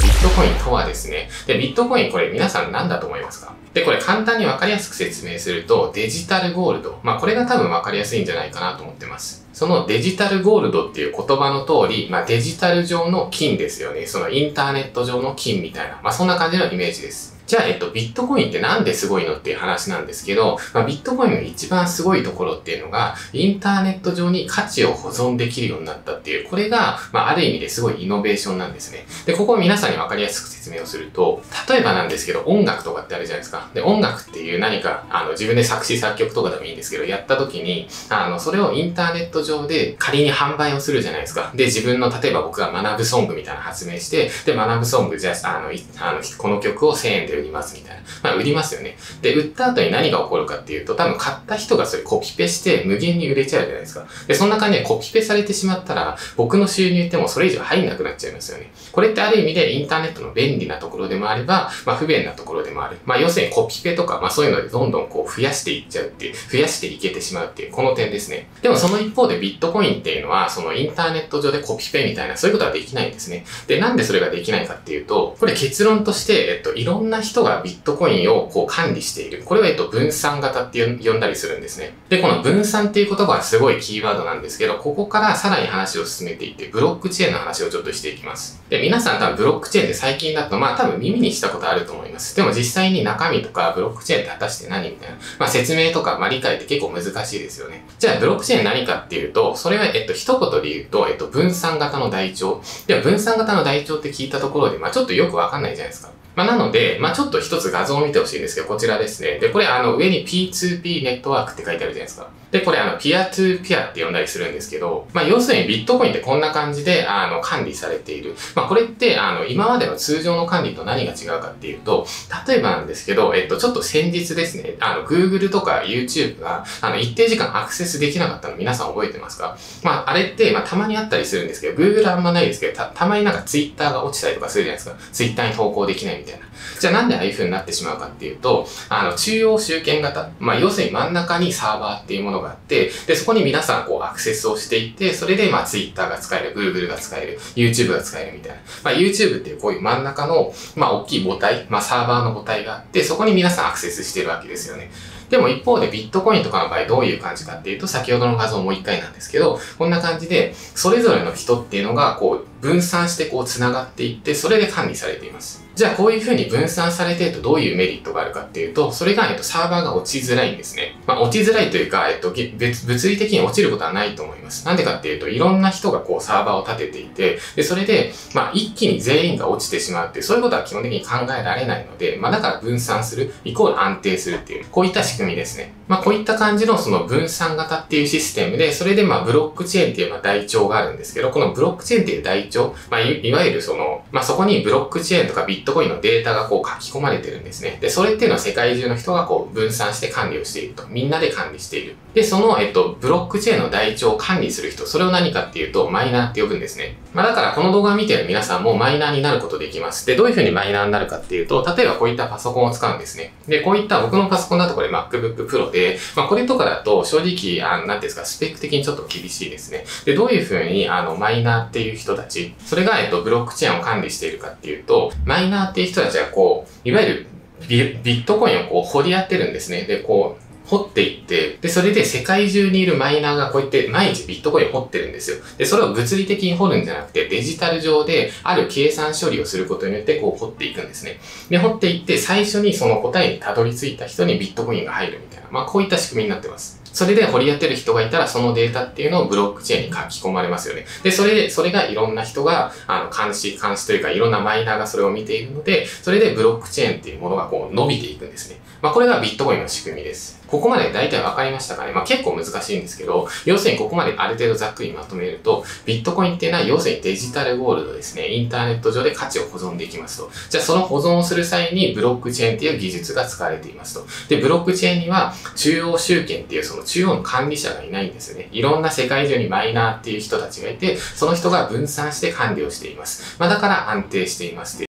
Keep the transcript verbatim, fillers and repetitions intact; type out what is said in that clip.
ビットコインとはですね、で、ビットコインこれ皆さん何だと思いますか？で、これ簡単にわかりやすく説明すると、デジタルゴールド。まあ、これが多分わかりやすいんじゃないかなと思ってます。そのデジタルゴールドっていう言葉の通り、まあ、デジタル上の金ですよね。そのインターネット上の金みたいな、まあ、そんな感じのイメージです。じゃあ、えっと、ビットコインってなんですごいのっていう話なんですけど、まあ、ビットコインの一番すごいところっていうのが、インターネット上に価値を保存できるようになったっていう、これが、まあ、ある意味ですごいイノベーションなんですね。で、ここを皆さんにわかりやすく説明をすると、例えばなんですけど、音楽とかってあるじゃないですか。で、音楽っていう何か、あの、自分で作詞作曲とかでもいいんですけど、やった時に、あの、それをインターネット上で仮に販売をするじゃないですか。で、自分の、例えば僕が学ぶソングみたいなの発明して、で、学ぶソング、じゃあ、あの、あのこの曲をせんえんで売りますみたいな。まあ、売りますよね。で、売った後に何が起こるかっていうと、多分買った人がそれコピペして無限に売れちゃうじゃないですか。で、そんな感じでコピペされてしまったら、僕の収入ってもうそれ以上入んなくなっちゃいますよね。これってある意味でインターネットの便利なところでもあれば、まあ、不便なところでもある。まあ、要するにコピペとか、まあ、そういうのでどんどんこう増やしていっちゃうっていう、増やしていけてしまうっていう、この点ですね。でもその一方でビットコインっていうのは、そのインターネット上でコピペみたいな、そういうことはできないんですね。で、なんでそれができないかっていうと、これ結論として、えっと、いろんな人がビットコインをこう管理している。これを、えっと、分散型って呼んだりするんですね。で、この分散っていう言葉はすごいキーワードなんですけど、ここからさらに話を進めていって、ブロックチェーンの話をちょっとしていきます。で、皆さん多分ブロックチェーンって最近だと、まあ多分耳にしたことあると思います。でも実際に中身とかブロックチェーンって果たして何みたいな、まあ説明とか、まあ理解って結構難しいですよね。じゃあブロックチェーン何かっていうと、それは、えっと、一言で言うと、えっと、分散型の台帳。では、分散型の台帳って聞いたところで、まあちょっとよくわかんないじゃないですか。まあ、なので、まあ、ちょっと一つ画像を見てほしいんですけど、こちらですね。で、これあの上に ピーツーピー ネットワークって書いてあるじゃないですか。で、これあの、ピアトゥーピアって呼んだりするんですけど、まあ、要するにビットコインってこんな感じで、あの、管理されている。まあ、これって、あの、今までの通常の管理と何が違うかっていうと、例えばなんですけど、えっと、ちょっと先日ですね、あの、Google とか YouTube が、あの、一定時間アクセスできなかったの皆さん覚えてますか？まあ、あれって、まあ、たまにあったりするんですけど、Google あんまないですけど、た、たまになんか Twitter が落ちたりとかするじゃないですか。Twitter に投稿できないみたいな。じゃあなんでああいう風になってしまうかっていうと、あの、中央集権型。まあ、要するに真ん中にサーバーっていうものがあって、で、そこに皆さんこうアクセスをしていって、それでまあ Twitter が使える、Google が使える、YouTube が使えるみたいな。まあ、YouTube っていうこういう真ん中の、まあ、大きい母体、まあ、サーバーの母体があって、そこに皆さんアクセスしてるわけですよね。でも一方でビットコインとかの場合どういう感じかっていうと、先ほどの画像もう一回なんですけど、こんな感じで、それぞれの人っていうのがこう分散してこう繋がっていって、それで管理されています。じゃあこういう風に分散されているとどういうメリットがあるかっていうと、それが、えっと、サーバーが落ちづらいんですね。まあ、落ちづらいというか、えっと、別、物理的に落ちることはないと思います。なんでかっていうと、いろんな人がこうサーバーを立てていて、で、それで、まあ、一気に全員が落ちてしまうっていう、そういうことは基本的に考えられないので、まあ、だから分散する、イコール安定するっていう、こういった仕組みですね。まあ、こういった感じのその分散型っていうシステムで、それでまあ、ブロックチェーンっていうまあ台帳があるんですけど、このブロックチェーンっていう台帳、まあ、い, いわゆるその、まあ、そこにブロックチェーンとかビットコインのデータがこう書き込まれてるんですね。で、それっていうのは世界中の人がこう分散して管理をしていると。みんなで管理している。で、その、えっと、ブロックチェーンの台帳を管理する人、それを何かっていうと、マイナーって呼ぶんですね。まあ、だからこの動画を見てる皆さんもマイナーになることできます。で、どういうふうにマイナーになるかっていうと、例えばこういったパソコンを使うんですね。で、こういった僕のパソコンだとこれ MacBook Pro で、まあ、これとかだと正直、あなんていうんですか、スペック的にちょっと厳しいですね。で、どういうふうに、あの、マイナーっていう人たち、それが、えっと、ブロックチェーンを管理しているかっていうと、マイナーっていう人たちはこう、いわゆるビ、ビットコインをこう掘り当てるんですね。で、こう、掘っていって、で、それで世界中にいるマイナーがこうやって毎日ビットコインを掘ってるんですよ。で、それを物理的に掘るんじゃなくて、デジタル上である計算処理をすることによってこう掘っていくんですね。で、掘っていって最初にその答えにたどり着いた人にビットコインが入るみたいな、まあこういった仕組みになってます。それで掘り当てる人がいたら、そのデータっていうのをブロックチェーンに書き込まれますよね。で、それで、それがいろんな人が、あの、監視、監視というか、いろんなマイナーがそれを見ているので、それでブロックチェーンっていうものがこう伸びていくんですね。まあ、これがビットコインの仕組みです。ここまで大体わかりましたかね。まあ、結構難しいんですけど、要するにここまである程度ざっくりまとめると、ビットコインっていうのは要するにデジタルゴールドですね。インターネット上で価値を保存できますと。じゃあその保存をする際にブロックチェーンっていう技術が使われていますと。で、ブロックチェーンには中央集権っていうその中央の管理者がいないんですよね。いろんな世界中にマイナーっていう人たちがいて、その人が分散して管理をしています。まあ、だから安定しています。